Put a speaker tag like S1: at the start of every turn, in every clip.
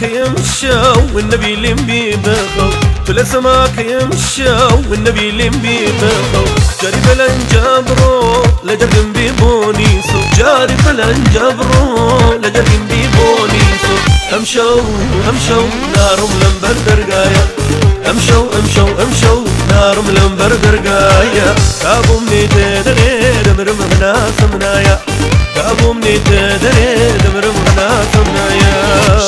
S1: سماك يمشوا والنبي لمبي بخو تلا سماك يمشوا والنبي لمبي بخو جاري فلان جبرو لجرم بيبونيسو جاري فلان جبرو لجرم بيبونيسو امشوا نارم لمبر درقايا امشوا نارم لمبر درقايا كابوم نيتدري دمرم هنا سمنايا كابوم نيتدري دمرم هنا سمنايا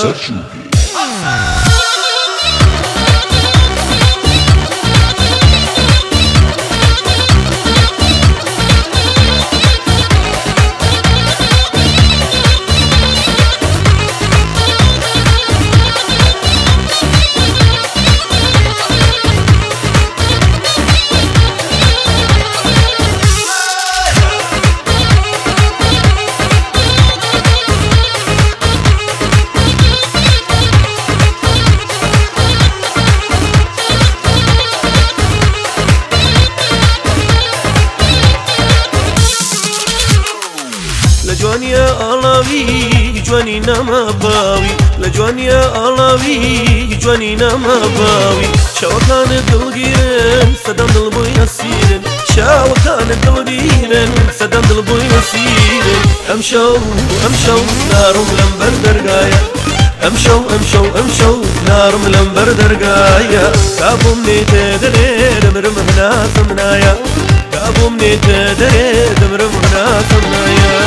S1: لجوان يا الله جواني نما باوي لجوان يا الله جواني نما باوي شاو كان دلغيرن صدام دلبو يسيرن شاو كان دلغيرن صدام دلبو يسيرن امشوا نارم لمبر درقايا امشوا نارم لمبر درقايا كابوم نيتدري دمرم هنا سمنايا كابوم نيتدري دمرم هنا سمنايا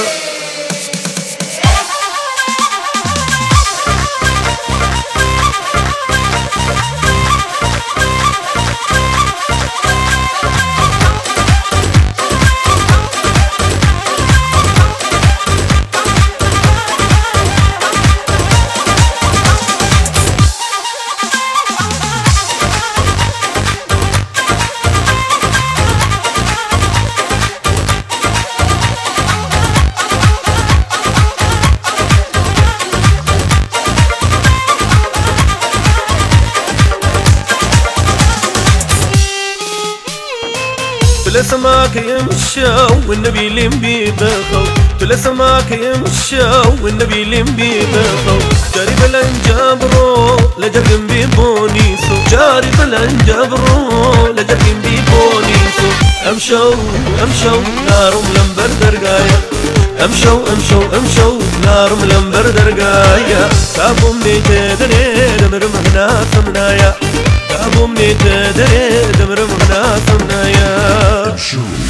S1: تلا سماك يمشوا والنبي لمبي بخو تلا سماك يمشوا والنبي لمبي بخو جاري فلان جبرو لجرم بيبونيسو جاري فلان جبرو لجرم بيبونيسو امشوا نارم لمبر درقايا امشوا نارم لمبر درقايا كابوم نيتدري دمرم هنا سمنايا كابوم نيتدري دمرم هنا سمنايا